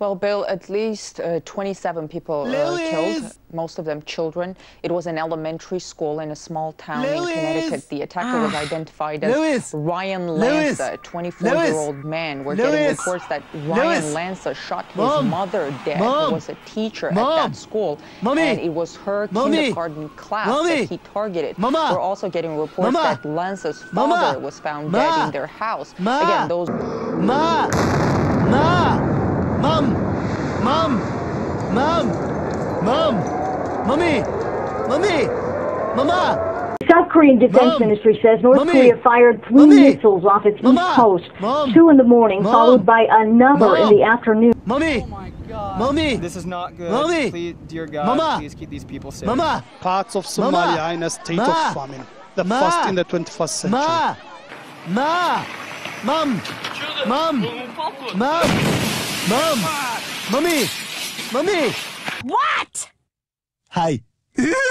Well, Bill, at least 27 people killed, most of them children. It was an elementary school in a small town in Connecticut. The attacker was identified as Ryan Lanza, a 24-year-old man. We're getting reports that Ryan Lanza shot his mother dead, who was a teacher at that school. And it was her kindergarten class that he targeted. We're also getting reports that Lanza's father was found dead in their house. Again, those... The South Korean Defense Ministry says North Korea fired 3 missiles off its east coast, 2 in the morning, followed by another in the afternoon. Oh my God. This is not good. Please, dear God, please keep these people safe. Parts of Somalia are in a state of famine. The first in the 21st century. What? Hi.